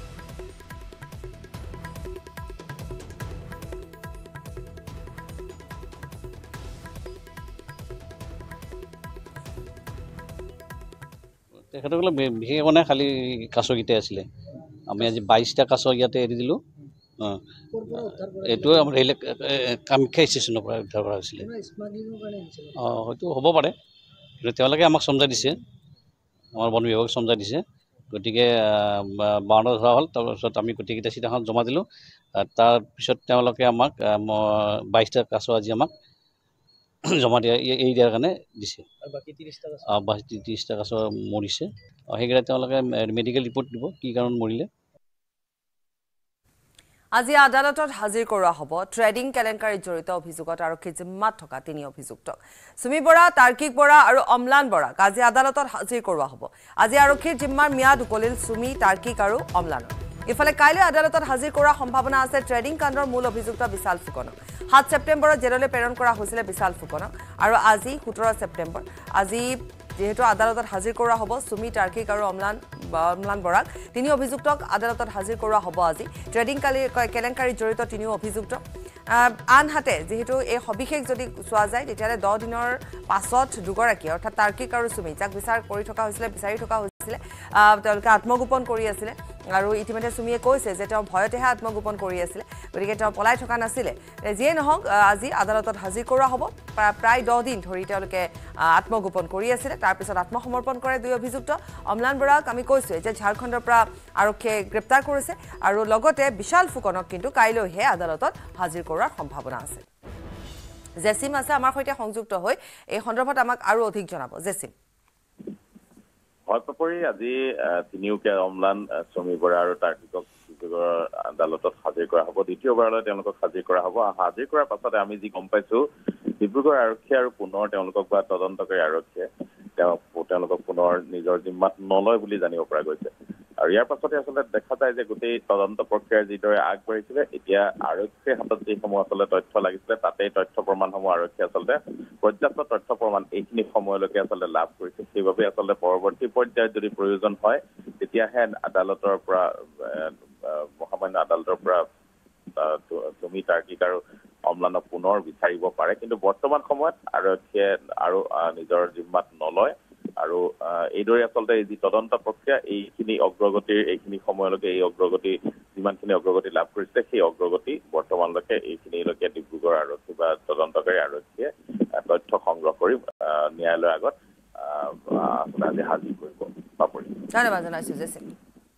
তেখেতসকলে বিশেষ একো নাই খালি কাছকেইটাই আছিলে আমি আজি বাইশটা কাছ ইয়াতে এৰি দিলোঁ এইটোৱে আমাৰ ৰেল কামাখ্যা ষ্টেচনৰ পৰা উদ্ধাৰ কৰা হৈছিলে অঁ হয়তো হ'ব পাৰে কিন্তু তেওঁলোকে আমাক সমজাই দিছে আমাৰ বন বিভাগক সমজাই দিছে গতিকে বাৱন্ন ধৰা হ'ল তাৰপিছত আমি গোটেইকেইটা চিটাখন জমা দিলোঁ তাৰপিছত তেওঁলোকে আমাক বাইশটা কাছ আজি আমাক জমা দিয়া এৰি দিয়াৰ কাৰণে দিছে বাকী ত্ৰিছটা কাছ মৰিছে সেইকেইটা তেওঁলোকে মেডিকেল ৰিপৰ্ট দিব কি কাৰণ মৰিলে আজি আদালতত হাজিৰ কৰোৱা হ'ব ট্ৰেডিং কেলেংকাৰীত জড়িত অভিযোগত আৰক্ষীৰ জিম্মাত থকা তিনি অভিযুক্তক সুমি বৰা তাৰ্কিক বৰা আৰু অমলান বৰাক আজি আদালতত হাজিৰ কৰোৱা হ'ব আজি আৰক্ষীৰ জিম্মাৰ ম্যাদ উকলিল সুমি তাৰ্কিক আৰু অমলানৰ ইফালে কাইলৈ আদালতত হাজিৰ কৰাৰ সম্ভাৱনা আছে ট্ৰেডিং কাণ্ডৰ মূল অভিযুক্ত বিশাল ফুকনক সাত ছেপ্টেম্বৰত জেললৈ প্ৰেৰণ কৰা হৈছিলে বিশাল ফুকনক আৰু আজি সোতৰ ছেপ্টেম্বৰ আজি যেহেতু আদালতত হাজিৰ কৰোৱা হ'ব সুমি তাৰ্কিক আৰু অমলান অমলান বৰাক তিনি অভিযুক্তক আদালতত হাজিৰ কৰোৱা হ'ব আজি ট্ৰেডিং কেলেংকাৰীত জড়িত তিনিও অভিযুক্ত আনহাতে যেহেতু এই সবিশেষ যদি চোৱা যায় তেতিয়াহ'লে দহ দিনৰ পাছত দুগৰাকী অৰ্থাৎ তাৰ্কিক আৰু সুমি যাক বিচাৰ কৰি থকা হৈছিলে বিচাৰি থকা হৈছিলে তেওঁলোকে আত্মগোপন কৰি আছিলে আৰু ইতিমধ্যে সুমিয়ে কৈছে যে তেওঁ ভয়তেহে আত্মগোপন কৰি আছিল গতিকে তেওঁ পলাই থকা নাছিলে যিয়ে নহওক আজি আদালতত হাজিৰ কৰা হ'ব প্ৰায় দহ দিন ধৰি তেওঁলোকে আত্মগোপন কৰি আছিল তাৰ পিছত আত্মসমৰ্পণ কৰে দুই অভিযুক্ত অমলান বৰাক আমি কৈছো যে ঝাৰখণ্ডৰ পৰা আৰক্ষীয়ে গ্ৰেপ্তাৰ কৰিছে আৰু লগতে বিশাল ফুকনক কিন্তু কাইলৈহে আদালতত হাজিৰ কৰাৰ সম্ভাৱনা আছে জেচিম আছে আমাৰ সৈতে সংযুক্ত হৈ এই সন্দৰ্ভত আমাক আৰু অধিক জনাব জেচিম হয়পৰি আজি তিনিওকীয়া অমলান সমী বৰা আৰু তাৰ্কিকক আদালতত হাজিৰ কৰা হ'ব দ্বিতীয়বাৰলৈ তেওঁলোকক হাজিৰ কৰা হ'ব হাজিৰ কৰাৰ পাছতে আমি যি গম পাইছো ডিব্ৰুগড় আৰক্ষী আৰু পুনৰ তেওঁলোকক বা তদন্তকাৰী আৰক্ষীয়ে তেওঁলোকক পুনৰ নিজৰ জিম্মাত নলয় বুলি জানিব পৰা গৈছে আৰু ইয়াৰ পাছতে আচলতে দেখা যায় যে গোটেই তদন্ত প্ৰক্ৰিয়া যিদৰে আগবাঢ়িছিলে এতিয়া আৰক্ষীৰ হাতত যিসমূহ আচলতে তথ্য লাগিছিলে তাতেই তথ্য প্ৰমাণসমূহ আৰক্ষীয়ে আচলতে পৰ্যাপ্ত তথ্য প্ৰমাণ এইখিনি সময়লৈকে আচলতে লাভ কৰিছে সেইবাবে আচলতে পৰৱৰ্তী পৰ্যায়ত যদি প্ৰয়োজন হয় তেতিয়াহে আদালতৰ পৰা মহামান্য আদালতৰ পৰা তুমি তাৰ্কিক আৰু অমলানক পুনৰ বিচাৰিব পাৰে কিন্তু বৰ্তমান সময়ত আৰক্ষীয়ে আৰু নিজৰ জিম্মাত নলয় আৰু এইদৰে আচলতে যি তদন্ত প্ৰক্ৰিয়া এইখিনি অগ্ৰগতিৰ এইখিনি সময়লৈকে এই অগ্ৰগতি যিমানখিনি অগ্ৰগতি লাভ কৰিছে সেই অগ্ৰগতি বৰ্তমানলৈকে এইখিনিলৈকে ডিব্ৰুগড় আৰক্ষী বা তদন্তকাৰী আৰক্ষীয়ে তথ্য সংগ্ৰহ কৰি ন্যায়ালয়ৰ আগত আজি হাজিৰ কৰিব পাপৰি ধন্যবাদ জনাইছো জেচিম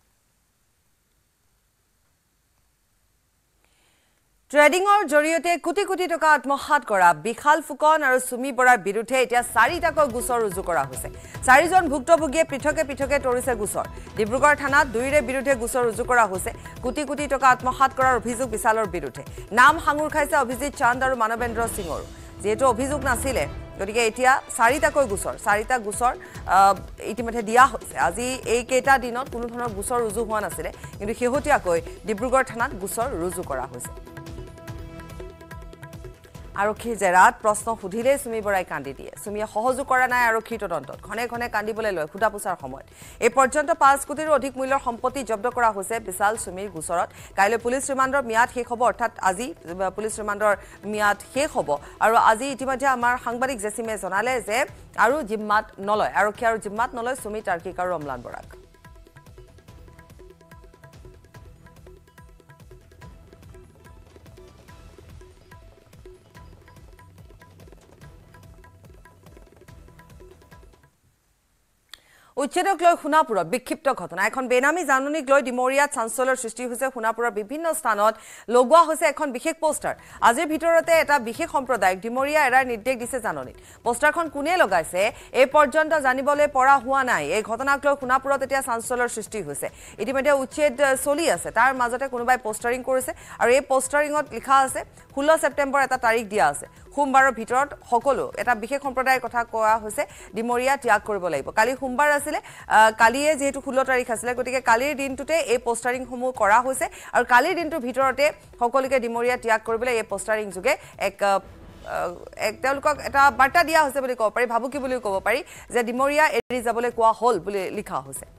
ট্ৰেডিঙৰ জৰিয়তে কোটি কোটি টকা আত্মসাত কৰা বিশাল ফুকন আৰু সুমি বৰাৰ বিৰুদ্ধে এতিয়া চাৰিটাকৈ গোচৰ ৰুজু কৰা হৈছে চাৰিজন ভুক্তভোগীয়ে পৃথকে পৃথকে তৰিছে গোচৰ ডিব্ৰুগড় থানাত দুইৰে বিৰুদ্ধে গোচৰ ৰুজু কৰা হৈছে কোটি কোটি টকা আত্মসাত কৰাৰ অভিযোগ বিশালৰ বিৰুদ্ধে নাম সাঙুৰ খাইছে অভিজিত চান্দ আৰু মানৱেন্দ্ৰ সিঙৰ যেহেতু অভিযোগ নাছিলে গতিকে এতিয়া চাৰিটাকৈ গোচৰ চাৰিটা গোচৰ ইতিমধ্যে দিয়া হৈছে আজি এই কেইটা দিনত কোনো ধৰণৰ গোচৰ ৰুজু হোৱা নাছিলে কিন্তু শেহতীয়াকৈ ডিব্ৰুগড় থানাত গোচৰ ৰুজু কৰা হৈছে আৰক্ষীৰ জেৰাত প্ৰশ্ন সুধিলে সুমি বৰাই কান্দি দিয়ে সুমিয়ে সহযোগ কৰা নাই আৰক্ষীৰ তদন্তত ঘনে ঘনে কান্দিবলৈ লয় খুদা পোছাৰ সময়ত এই পৰ্যন্ত পাঁচ কোটিৰো অধিক মূল্যৰ সম্পত্তি জব্দ কৰা হৈছে বিশাল সুমিৰ গোচৰত কাইলৈ পুলিচ ৰিমাণ্ডৰ ম্যাদ শেষ হ'ব অৰ্থাৎ আজি পুলিচ ৰিমাণ্ডৰ ম্যাদ শেষ হ'ব আৰু আজি ইতিমধ্যে আমাৰ সাংবাদিক জেচিমে জনালে যে আৰু জিম্মাত নলয় আৰক্ষী আৰু জিম্মাত নলয় সুমি তাৰ্কিক আৰু অমলান বৰাক উচ্ছেদক লৈ সোণাপুৰত বিক্ষিপ্ত ঘটনা এখন বেনামী জাননীক লৈ ডিমৰিয়াত চাঞ্চলৰ সৃষ্টি হৈছে সোণাপুৰৰ বিভিন্ন স্থানত লগোৱা হৈছে এখন বিশেষ পোষ্টাৰ আজিৰ ভিতৰতে এটা বিশেষ সম্প্ৰদায়ক ডিমৰিয়া এৰাৰ নিৰ্দেশ দিছে জাননীত পোষ্টাৰখন কোনে লগাইছে এই পৰ্যন্ত জানিবলৈ পৰা হোৱা নাই এই ঘটনাক লৈ সোণাপুৰত এতিয়া চাঞ্চলৰ সৃষ্টি হৈছে ইতিমধ্যে উচ্ছেদ চলি আছে তাৰ মাজতে কোনোবাই পোষ্টাৰিং কৰিছে আৰু এই পোষ্টাৰিঙত লিখা আছে ষোল্ল ছেপ্টেম্বৰ এটা তাৰিখ দিয়া আছে সোমবাৰৰ ভিতৰত সকলো এটা বিশেষ সম্প্ৰদায়ৰ কথা কোৱা হৈছে ডিমৰিয়া ত্যাগ কৰিব লাগিব কালি সোমবাৰ আছিল কালিয়ে যেহেতু ষোল্ল তাৰিখ আছিল গতিকে কালিৰ দিনটোতে এই পোষ্টাৰিং সমূহ কৰা হৈছে আৰু কালিৰ দিনটোৰ ভিতৰতে সকলোকে ডিমৰিয়া ত্যাগ কৰিবলৈ এই পোষ্টাৰিং যোগে এক এক তেওঁলোকক এটা বাৰ্তা দিয়া হৈছে বুলি ক'ব পাৰি ভাবুকি বুলি ক'ব পাৰি যে ডিমৰিয়া এৰি যাবলৈ কোৱা হ'ল বুলি লিখা হৈছে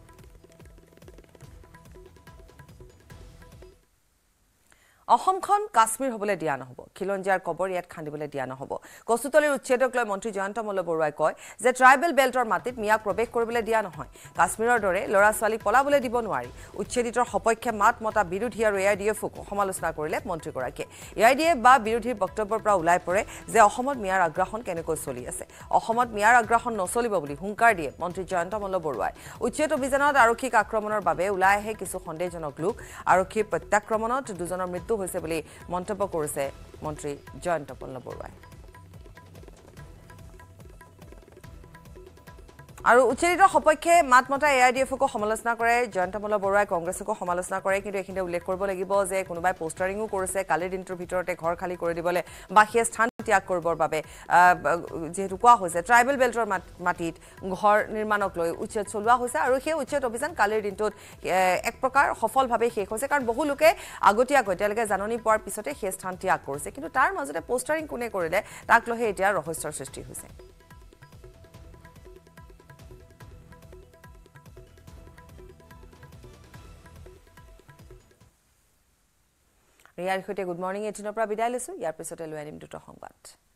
অসমখন কাশ্মীৰ হ'বলৈ দিয়া নহ'ব খিলঞ্জিয়াৰ কবৰ ইয়াত খান্দিবলৈ দিয়া নহ'ব কচুতলিৰ উচ্ছেদক লৈ মন্ত্ৰী জয়ন্ত মল্ল বৰুৱাই কয় যে ট্ৰাইবেল বেল্টৰ মাটিত মিয়াক প্ৰৱেশ কৰিবলৈ দিয়া নহয় কাশ্মীৰৰ দৰে ল'ৰা ছোৱালীক পলাবলৈ দিব নোৱাৰি উচ্ছেদিতৰ সপক্ষে মাত মতা বিৰোধী আৰু এ আই ডি এফক সমালোচনা কৰিলে মন্ত্ৰীগৰাকীয়ে এ আই ডি এফ বা বিৰোধীৰ বক্তব্যৰ পৰা ওলাই পৰে যে অসমত মিয়াৰ আগ্ৰাসন কেনেকৈ চলি আছে অসমত মিয়াৰ আগ্ৰাসন নচলিব বুলি হুংকাৰ দিয়ে মন্ত্ৰী জয়ন্ত মল্ল বৰুৱাই উচ্ছেদ অভিযানত আৰক্ষীক আক্ৰমণৰ বাবে ওলাই আহে কিছু সন্দেহজনক লোক আৰক্ষীৰ প্ৰত্যাক্ৰমণত দুজনৰ মৃত্যু হৈছে বুলি মন্তব্য কৰিছে মন্ত্ৰী জয়ন্ত মল্ল বৰুৱাই আৰু উচ্ছেদিত সপক্ষে মাত মতা এ আই ডি এফকো সমালোচনা কৰে জয়ন্ত মল্ল বৰুৱাই কংগ্ৰেছকো সমালোচনা কৰে কিন্তু এইখিনি উল্লেখ কৰিব লাগিব যে কোনোবাই পোষ্টাৰিঙো কৰিছে কালিৰ দিনটোৰ ভিতৰতে ঘৰ খালী কৰি দিবলৈ বা সেই স্থান ত্যাগ কৰিবৰ বাবে যেহেতু কোৱা হৈছে ট্ৰাইবেল বেল্টৰ মাটিত ঘৰ নিৰ্মাণক লৈ উচ্ছেদ চলোৱা হৈছে আৰু সেই উচ্ছেদ অভিযান কালিৰ দিনটোত এক প্ৰকাৰ সফলভাৱে শেষ হৈছে কাৰণ বহু লোকে আগতীয়াকৈ তেওঁলোকে জাননী পোৱাৰ পিছতে সেই স্থান ত্যাগ কৰিছে কিন্তু তাৰ মাজতে পোষ্টাৰিং কোনে কৰিলে তাক লৈহে এতিয়া ৰহস্যৰ সৃষ্টি হৈছে ৰিয়াৰ সৈতে গুড মৰ্নিং এইটিনৰ পৰা বিদায় লৈছো ইয়াৰ পিছতে লৈ আনিম দুটা সংবাদ